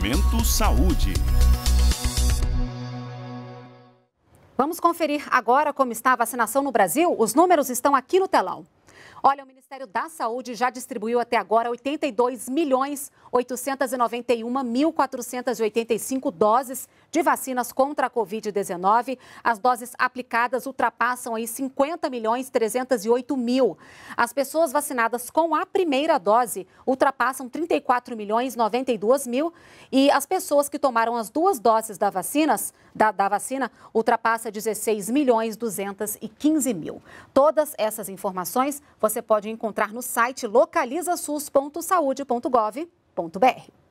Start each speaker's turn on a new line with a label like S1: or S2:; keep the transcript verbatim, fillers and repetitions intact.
S1: Momento Saúde.
S2: Vamos conferir agora como está a vacinação no Brasil? Os números estão aqui no telão. Olha, o Ministério da Saúde já distribuiu até agora oitenta e dois milhões oitocentos e noventa e um mil quatrocentos e oitenta e cinco doses de vacinas contra a covid dezenove. As doses aplicadas ultrapassam aí cinquenta milhões trezentos e oito mil. As pessoas vacinadas com a primeira dose ultrapassam trinta e quatro milhões noventa e dois mil. E as pessoas que tomaram as duas doses da, vacinas, da, da vacina ultrapassa dezesseis milhões duzentos e quinze mil. Todas essas informações você pode encontrar no site localiza sus ponto saude ponto gov ponto br.